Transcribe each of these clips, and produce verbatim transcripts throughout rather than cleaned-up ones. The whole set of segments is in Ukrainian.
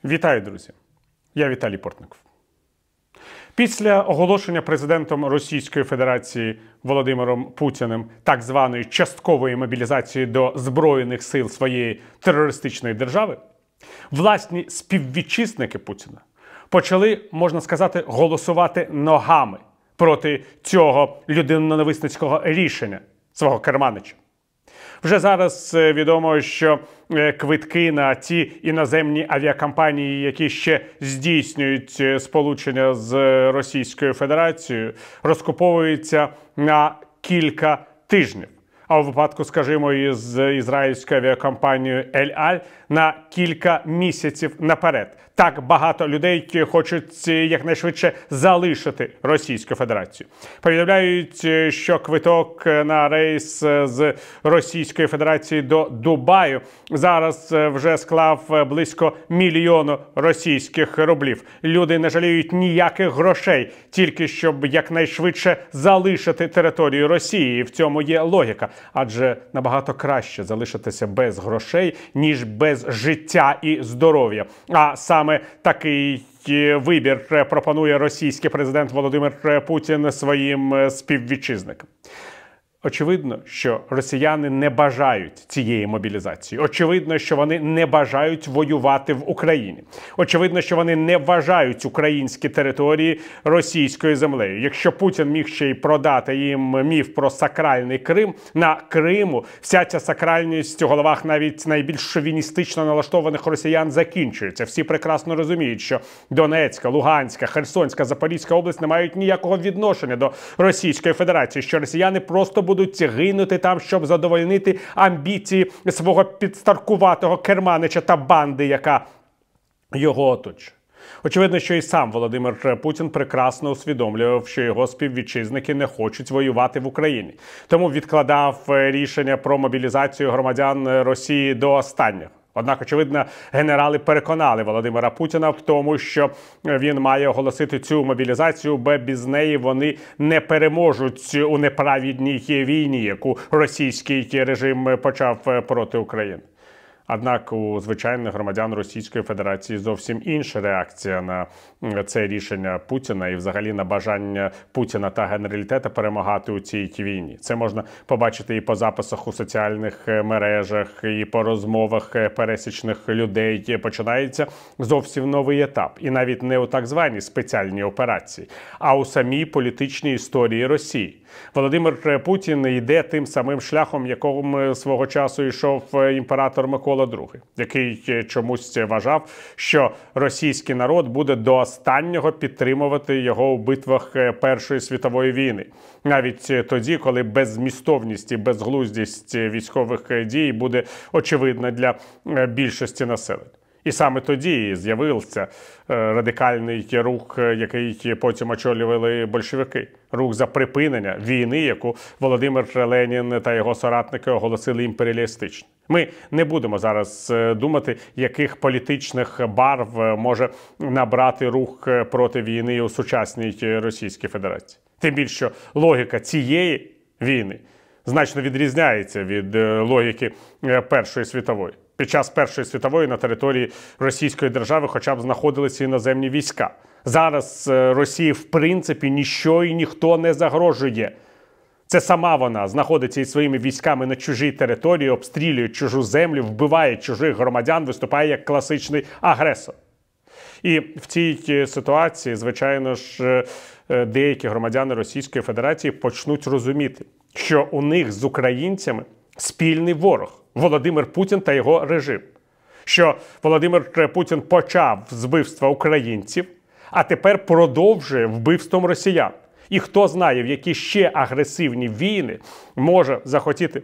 Вітаю, друзі! Я Віталій Портников. Після оголошення президентом Російської Федерації Володимиром Путіним так званої часткової мобілізації до Збройних сил своєї терористичної держави, власні співвітчизники Путіна почали, можна сказати, голосувати ногами проти цього людиноненависницького рішення свого керманича. Вже зараз відомо, що квитки на ті іноземні авіакомпанії, які ще здійснюють сполучення з Російською Федерацією, розкуповуються на кілька тижнів. А у випадку, скажімо, із ізраїльською авіакомпанією Ель Аль на кілька місяців наперед. Так багато людей хочуть якнайшвидше залишити Російську Федерацію. Повідомляють, що квиток на рейс з Російської Федерації до Дубаю зараз вже склав близько мільйону російських рублів. Люди не жаліють ніяких грошей, тільки щоб якнайшвидше залишити територію Росії. І в цьому є логіка. Адже набагато краще залишитися без грошей, ніж без життя і здоров'я. А саме Саме такий вибір пропонує російський президент Володимир Путін своїм співвітчизникам. Очевидно, що росіяни не бажають цієї мобілізації. Очевидно, що вони не бажають воювати в Україні. Очевидно, що вони не вважають українські території російською землею. Якщо Путін міг ще й продати їм міф про сакральний Крим, на Криму вся ця сакральність у головах навіть найбільш шовіністично налаштованих росіян закінчується. Всі прекрасно розуміють, що Донецька, Луганська, Херсонська, Запорізька область не мають ніякого відношення до Російської Федерації, що росіяни просто будуть гинути там, щоб задовольнити амбіції свого підстаркуватого керманича та банди, яка його оточує. Очевидно, що і сам Володимир Путін прекрасно усвідомлював, що його співвітчизники не хочуть воювати в Україні. Тому відкладав рішення про мобілізацію громадян Росії до останнього. Однак, очевидно, генерали переконали Володимира Путіна в тому, що він має оголосити цю мобілізацію, бо без неї вони не переможуть у неправедній війні, яку російський режим почав проти України. Однак у звичайних громадян Російської Федерації зовсім інша реакція на це рішення Путіна і взагалі на бажання Путіна та генералітету перемагати у цій війні. Це можна побачити і по записах у соціальних мережах, і по розмовах пересічних людей. Починається зовсім новий етап. І навіть не у так званій спеціальній операції, а у самій політичній історії Росії. Володимир Путін йде тим самим шляхом, яким свого часу йшов імператор Микола Другий, який чомусь вважав, що російський народ буде до останнього підтримувати його у битвах Першої світової війни. Навіть тоді, коли беззмістовність і безглуздість військових дій буде очевидна для більшості населення. І саме тоді з'явився радикальний рух, який потім очолювали большевики. Рух за припинення війни, яку Володимир Ленін та його соратники оголосили імперіалістичною. Ми не будемо зараз думати, яких політичних барв може набрати рух проти війни у сучасній Російській Федерації. Тим більше, що логіка цієї війни значно відрізняється від логіки Першої світової. Під час Першої світової на території Російської держави хоча б знаходилися іноземні війська. Зараз Росії, в принципі, ніщо і ніхто не загрожує. Це сама вона знаходиться із своїми військами на чужій території, обстрілює чужу землю, вбиває чужих громадян, виступає як класичний агресор. І в цій ситуації, звичайно ж, деякі громадяни Російської Федерації почнуть розуміти, що у них з українцями спільний ворог – Володимир Путін та його режим. Що Володимир Путін почав з вбивства українців, а тепер продовжує вбивством росіян. І хто знає, в які ще агресивні війни може захотіти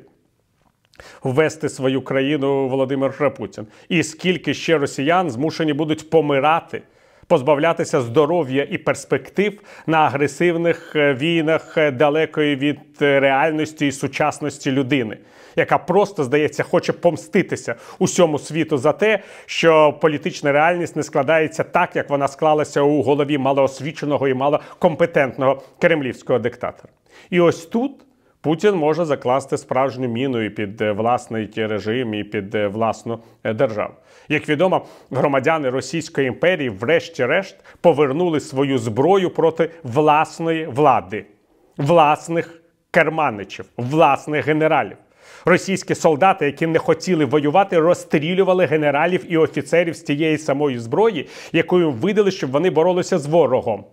ввести свою країну Володимир Путін. І скільки ще росіян змушені будуть помирати, позбавлятися здоров'я і перспектив на агресивних війнах далекої від реальності і сучасності людини, яка просто, здається, хоче помститися усьому світу за те, що політична реальність не складається так, як вона склалася у голові малоосвіченого і малокомпетентного кремлівського диктатора. І ось тут Путін може закласти справжню міну і під власний режим, і під власну державу. Як відомо, громадяни Російської імперії врешті-решт повернули свою зброю проти власної влади, власних керманичів, власних генералів. Російські солдати, які не хотіли воювати, розстрілювали генералів і офіцерів з тієї самої зброї, якою видали, щоб вони боролися з ворогом.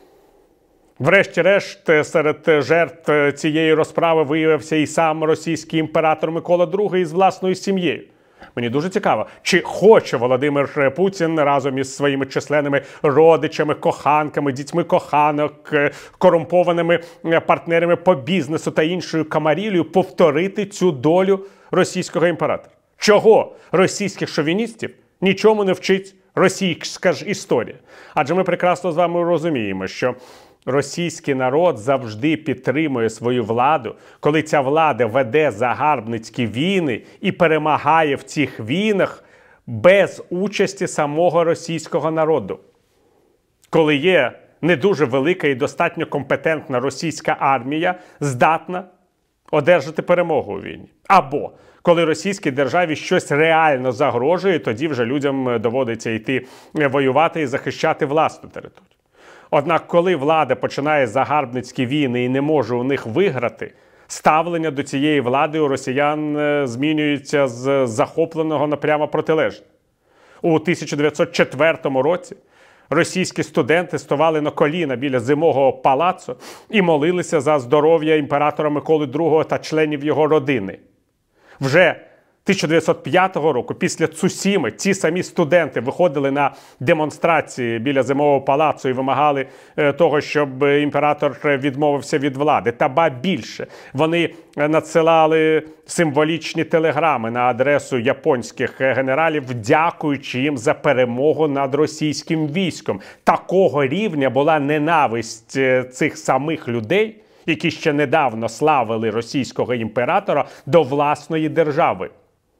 Врешті-решт, серед жертв цієї розправи виявився і сам російський імператор Микола другий із власною сім'єю. Мені дуже цікаво, чи хоче Володимир Путін разом із своїми численними родичами, коханками, дітьми коханок, корумпованими партнерами по бізнесу та іншою камаріллею повторити цю долю російського імператора. Чого російських шовіністів нічому не вчить російська ж історія? Адже ми прекрасно з вами розуміємо, що російський народ завжди підтримує свою владу, коли ця влада веде загарбницькі війни і перемагає в цих війнах без участі самого російського народу. Коли є не дуже велика і достатньо компетентна російська армія, здатна одержати перемогу у війні. Або коли російській державі щось реально загрожує, тоді вже людям доводиться йти воювати і захищати власну територію. Однак, коли влада починає загарбницькі війни і не може у них виграти, ставлення до цієї влади у росіян змінюється з захопленого на прямо протилежне. У тисяча дев'ятсот четвертому році російські студенти ставали на коліна біля Зимового палацу і молилися за здоров'я імператора Миколи другого та членів його родини. Вже тисяча дев'ятсот п'ятого року, після Цусіми, ці самі студенти виходили на демонстрації біля Зимового палацу і вимагали е, того, щоб імператор відмовився від влади. Та ба більше, вони надсилали символічні телеграми на адресу японських генералів, дякуючи їм за перемогу над російським військом. Такого рівня була ненависть цих самих людей, які ще недавно славили російського імператора, до власної держави.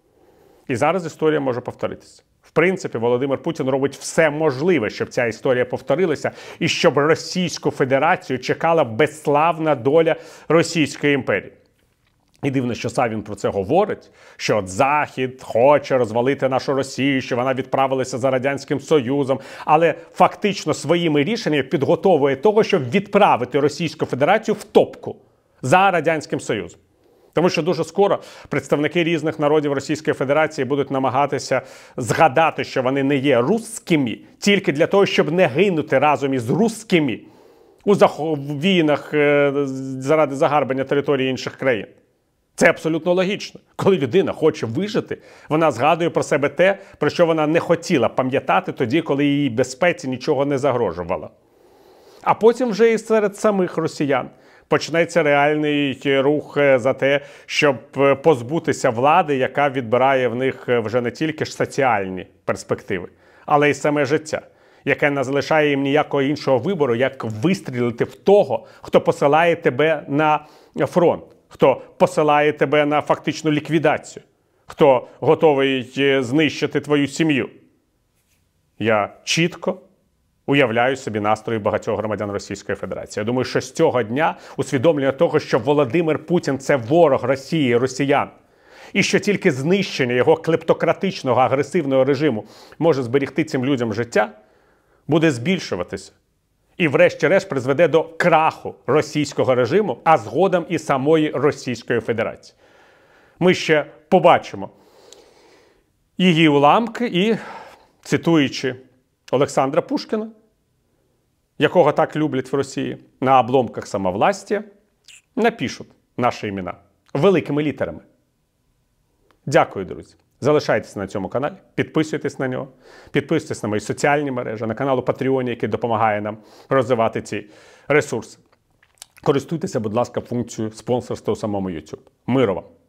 І зараз історія може повторитися. В принципі, Володимир Путін робить все можливе, щоб ця історія повторилася, і щоб Російську Федерацію чекала безславна доля Російської імперії. І дивно, що сам він про це говорить, що от Захід хоче розвалити нашу Росію, що вона відправилася за Радянським Союзом, але фактично своїми рішеннями підготовує того, щоб відправити Російську Федерацію в топку за Радянським Союзом. Тому що дуже скоро представники різних народів Російської Федерації будуть намагатися згадати, що вони не є русскими, тільки для того, щоб не гинути разом із русскими у війнах заради загарбання території інших країн. Це абсолютно логічно. Коли людина хоче вижити, вона згадує про себе те, про що вона не хотіла пам'ятати тоді, коли її безпеці нічого не загрожувало. А потім вже і серед самих росіян почнеться реальний рух за те, щоб позбутися влади, яка відбирає в них вже не тільки ж соціальні перспективи, але й саме життя, яке не залишає їм ніякого іншого вибору, як вистрілити в того, хто посилає тебе на фронт, хто посилає тебе на фактичну ліквідацію, хто готовий знищити твою сім'ю. Я чітко уявляю собі настрої багатьох громадян Російської Федерації. Я думаю, що з цього дня усвідомлення того, що Володимир Путін – це ворог Росії і росіян, і що тільки знищення його клептократичного агресивного режиму може зберегти цим людям життя, буде збільшуватися. І врешті-решт призведе до краху російського режиму, а згодом і самої Російської Федерації. Ми ще побачимо її уламки і, цитуючи Олександра Пушкіна, якого так люблять в Росії, на обломках самовластия напишуть наші імена великими літерами. Дякую, друзі. Залишайтесь на цьому каналі, підписуйтесь на нього, підписуйтесь на мої соціальні мережі, на канал у Патреоні, який допомагає нам розвивати ці ресурси. Користуйтеся, будь ласка, функцією спонсорства у самому YouTube. Миру вам!